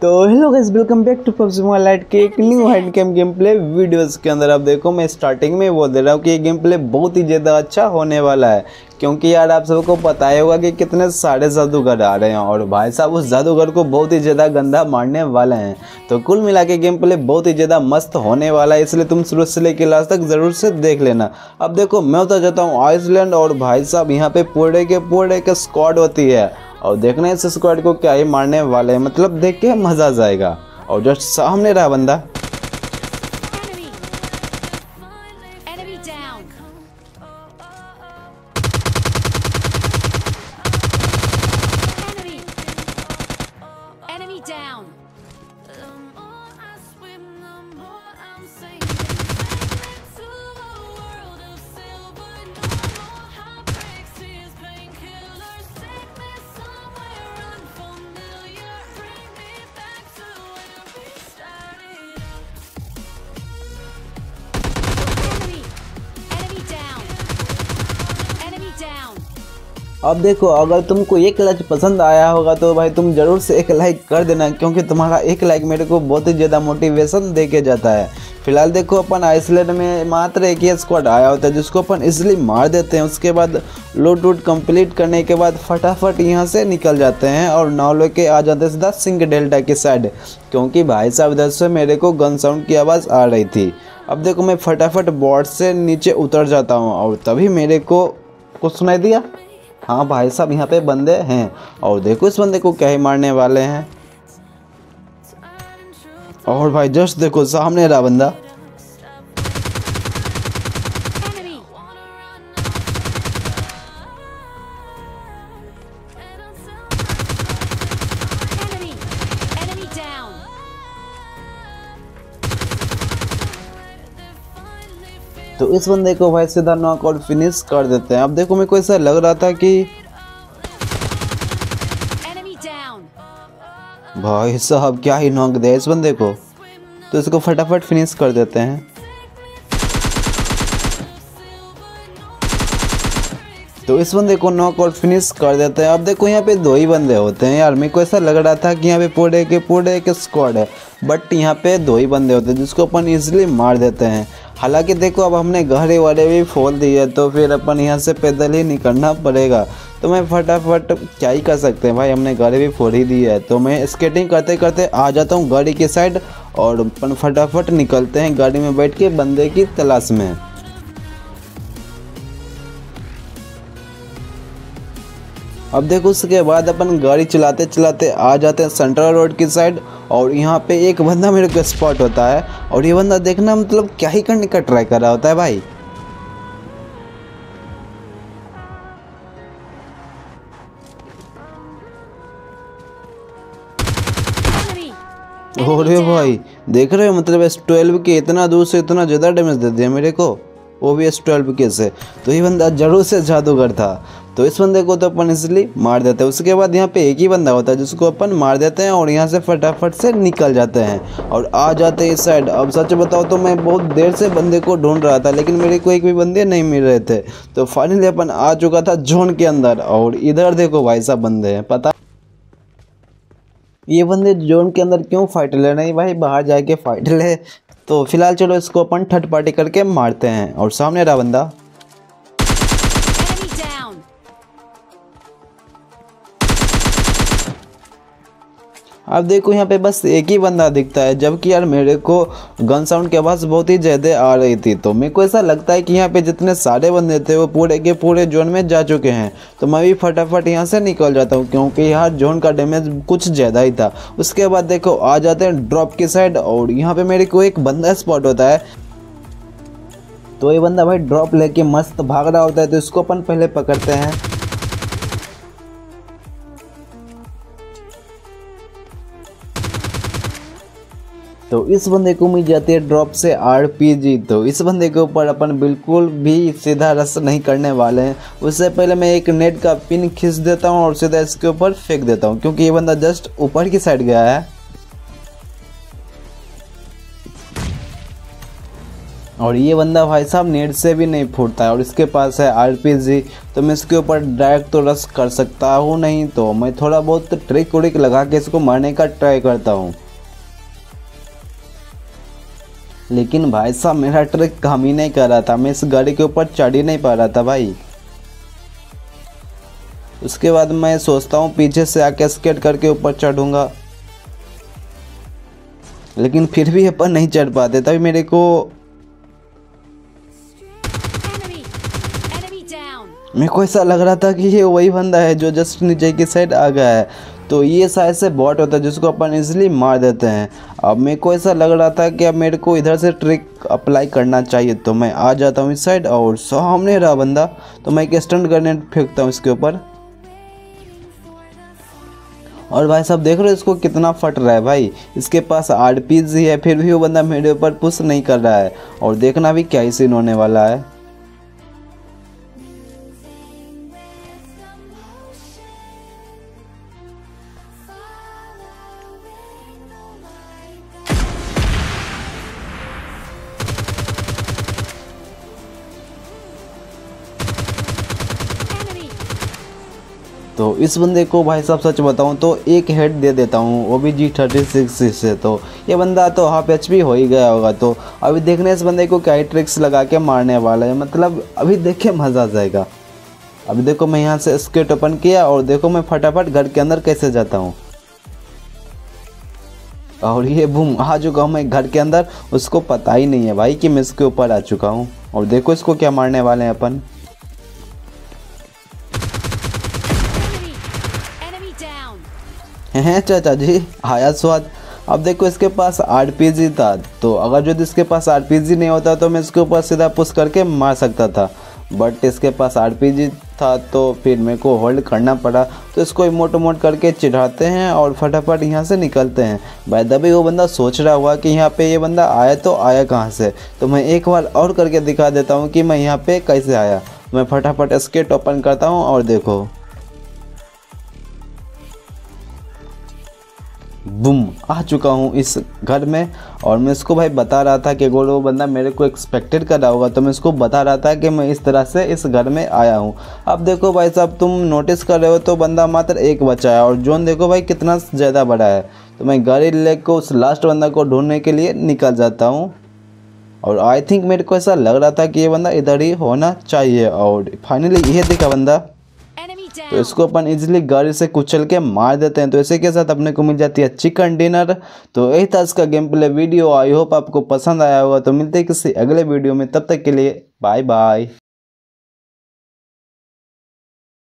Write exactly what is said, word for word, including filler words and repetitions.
तो hello guys, welcome back to PUBG mobile lite के एक new hand cam game play videos के अंदर। आप देखो, मैं स्टार्टिंग में बोल दे रहा हूँ कि ये गेम प्ले बहुत ही ज़्यादा अच्छा होने वाला है, क्योंकि यार आप सबको पता ही होगा कि कितने सारे जादूगर आ रहे हैं और भाई साहब उस जादूगर को बहुत ही ज़्यादा गंदा मारने वाले हैं। तो कुल मिला के गेम प्ले बहुत ही ज़्यादा मस्त होने वाला है, इसलिए तुम शुरू से लेकर लास्ट तक ज़रूर से देख लेना। अब देखो, मैं उतर जाता हूँ आइसलैंड और भाई साहब यहाँ पे पूरे के पूरे के स्क्वाड होती है और देखना इस स्क्वाड को क्या ही मारने वाले हैं, मतलब देख के मज़ा आ जाएगा। और जस्ट सामने रहा बंदा, अब देखो अगर तुमको एक लाइक पसंद आया होगा तो भाई तुम ज़रूर से एक लाइक कर देना, क्योंकि तुम्हारा एक लाइक मेरे को बहुत ही ज़्यादा मोटिवेशन दे के जाता है। फिलहाल देखो, अपन आइसलैंड में मात्र एक ही स्क्वाड आया होता है जिसको अपन इसलिए मार देते हैं। उसके बाद लूट वूट कंप्लीट करने के बाद फटाफट यहाँ से निकल जाते हैं और नाव लेके आ जाते हैं सीधा सिंह डेल्टा की साइड, क्योंकि भाई साहब इधर से मेरे को गन साउंड की आवाज़ आ रही थी। अब देखो, मैं फटाफट बोर्ड से नीचे उतर जाता हूँ और तभी मेरे को कुछ सुनाई दिया। हाँ भाई साहब, यहाँ पे बंदे हैं और देखो इस बंदे को क्या ही मारने वाले हैं। और भाई जस्ट देखो सामने रहा बंदा, तो इस बंदे को भाई सीधा नॉकआउट फिनिश कर देते हैं। अब देखो, मेरे को ऐसा लग रहा था कि भाई साहब क्या ही नॉक दे इस बंदे को, तो इसको फटाफट फिनिश कर देते हैं। तो इस बंदे को नॉकआउट फिनिश कर देते हैं। अब देखो, यहाँ पे दो ही बंदे होते हैं यार, मेरे को ऐसा लग रहा था कि यहाँ पे पूरे के पूरे के स्क्वाड है, बट यहाँ पे दो ही बंदे होते हैं जिसको अपन इजीली मार देते हैं। हालांकि देखो, अब हमने घरे वाले भी फोड़ दिए तो फिर अपन यहाँ से पैदल ही निकलना पड़ेगा। तो मैं फटाफट क्या ही कर सकते हैं भाई, हमने गाड़ी भी फोड़ ही दी है। तो मैं स्केटिंग करते करते आ जाता हूँ गाड़ी की साइड और अपन फटाफट निकलते हैं गाड़ी में बैठ के बंदे की तलाश में। अब देखो, उसके बाद अपन गाड़ी चलाते चलाते आ जाते हैं सेंट्रल रोड की साइड और यहाँ पे एक बंदा मेरे को स्पॉट होता है और ये बंदा देखना मतलब क्या ही करने का ट्राई कर रहा होता है भाई। अरे भाई देख रहे हो, मतलब एस ट्वेल्व के इतना दूर से इतना ज़्यादा डैमेज दे दिया मेरे को, वो भी एस ट्वेल्व के से। तो ये बंदा जरूर से जादूगर था, तो इस बंदे को तो अपन इसलिए मार देते हैं। उसके बाद यहाँ पे एक ही बंदा होता है जिसको अपन मार देते हैं और यहाँ से फटाफट से निकल जाते हैं और आ जाते हैं इस साइड। अब सच बताओ तो मैं बहुत देर से बंदे को ढूंढ रहा था, लेकिन मेरे को एक भी बंदे नहीं मिल रहे थे। तो फाइनली अपन आ चुका था जोन के अंदर और इधर देखो भाई साहब बंदे हैं। पता ये बंदे जोन के अंदर क्यों फाइट ले रहे हैं भाई, बाहर जाके फाइट ले। तो फिलहाल चलो इसको अपन थर्ड पार्टी करके मारते हैं। और सामने रहा बंदा, अब देखो यहाँ पे बस एक ही बंदा दिखता है, जबकि यार मेरे को गन साउंड की आवाज़ बहुत ही ज़्यादा आ रही थी। तो मेरे को ऐसा लगता है कि यहाँ पे जितने सारे बंदे थे वो पूरे के पूरे जोन में जा चुके हैं। तो मैं भी फटाफट यहाँ से निकल जाता हूँ, क्योंकि यार जोन का डैमेज कुछ ज़्यादा ही था। उसके बाद देखो आ जाते हैं ड्रॉप की साइड और यहाँ पर मेरे को एक बंदा स्पॉट होता है। तो ये बंदा भाई ड्रॉप लेके मस्त भाग रहा होता है, तो इसको अपन पहले पकड़ते हैं। तो इस बंदे को मिल जाती है ड्रॉप से आरपीजी। तो इस बंदे के ऊपर अपन बिल्कुल भी सीधा रस नहीं करने वाले हैं। उससे पहले मैं एक नेट का पिन खींच देता हूँ और सीधा इसके ऊपर फेंक देता हूँ, क्योंकि ये बंदा जस्ट ऊपर की साइड गया है। और ये बंदा भाई साहब नेट से भी नहीं फूटता है और इसके पास है आरपीजी, तो मैं इसके ऊपर डायरेक्ट तो रश कर सकता हूँ नहीं, तो मैं थोड़ा बहुत ट्रिक उड़िक लगा के इसको मारने का ट्राई करता हूँ। लेकिन भाई साहब मेरा ट्रिक काम ही नहीं कर रहा था, मैं इस गाड़ी के ऊपर चढ़ ही नहीं पा रहा था भाई। उसके बाद मैं सोचता हूँ पीछे से आके स्केट करके ऊपर चढ़ूंगा, लेकिन फिर भी अपन नहीं चढ़ पाते। तभी मेरे को मेरे को ऐसा लग रहा था कि ये वही बंदा है जो जस्ट नीचे की साइड आ गया है, तो ये शायद से बॉट होता है जिसको अपन इजीली मार देते हैं। अब मेरे को ऐसा लग रहा था कि अब मेरे को इधर से ट्रिक अप्लाई करना चाहिए, तो मैं आ जाता हूँ इस साइड और सामने रहा बंदा, तो मैं एक स्टंट ग्रेनेड फेंकता हूँ इसके ऊपर। और भाई साहब देख रहे हो इसको कितना फट रहा है भाई, इसके पास आरपीजी है फिर भी वो बंदा मेरे ऊपर पुश नहीं कर रहा है। और देखना भी क्या ही सीन होने वाला है। तो इस बंदे को भाई साहब सच बताऊं तो एक हेड दे देता हूं, वो भी जी थर्टी सिक्स से। तो ये बंदा तो हाफ एच पी हो ही गया होगा। तो अभी देखने इस बंदे को क्या ट्रिक्स लगा के मारने वाला है, मतलब अभी देख के मज़ा आ जाएगा। अभी देखो मैं यहाँ से स्केट ओपन किया और देखो मैं फटाफट घर के अंदर कैसे जाता हूँ, और ये बूम आ चुका हूँ मैं घर के अंदर। उसको पता ही नहीं है भाई कि मैं इसके ऊपर आ चुका हूँ। और देखो इसको क्या मारने वाले हैं अपन। हैं चाचा जी आया स्वाद। अब देखो इसके पास आरपीजी था, तो अगर जो इसके पास आरपीजी नहीं होता तो मैं इसके ऊपर सीधा पुश करके मार सकता था, बट इसके पास आरपीजी था तो फिर मेरे को होल्ड करना पड़ा। तो इसको इमोट इमोट करके चिढ़ाते हैं और फटाफट यहाँ से निकलते हैं। बाय द वे वो बंदा सोच रहा हुआ कि यहाँ पे ये बंदा आया तो आया कहाँ से, तो मैं एक बार और करके दिखा देता हूँ कि मैं यहाँ पे कैसे आया। मैं फटाफट स्केट ओपन करता हूँ और देखो बूम आ चुका हूँ इस घर में। और मैं इसको भाई बता रहा था कि अगर वो बंदा मेरे को एक्सपेक्टेड कर रहा होगा तो मैं इसको बता रहा था कि मैं इस तरह से इस घर में आया हूँ। अब देखो भाई साहब तुम नोटिस कर रहे हो तो बंदा मात्र एक बचा है और जोन देखो भाई कितना ज़्यादा बड़ा है। तो मैं गाड़ी लेकर उस लास्ट बंदा को ढूंढने के लिए निकल जाता हूँ। और आई थिंक मेरे को ऐसा लग रहा था कि ये बंदा इधर ही होना चाहिए, और फाइनली ये दिखा बंदा। तो इसको अपन इजीली गाड़ी से कुचल के मार देते हैं। तो इसी के साथ अपने को मिल जाती है चिकन डिनर। तो यही था इसका game play video. I hope आपको पसंद आया होगा। तो मिलते हैं किसी अगले वीडियो में, तब तक के लिए बाय बाय।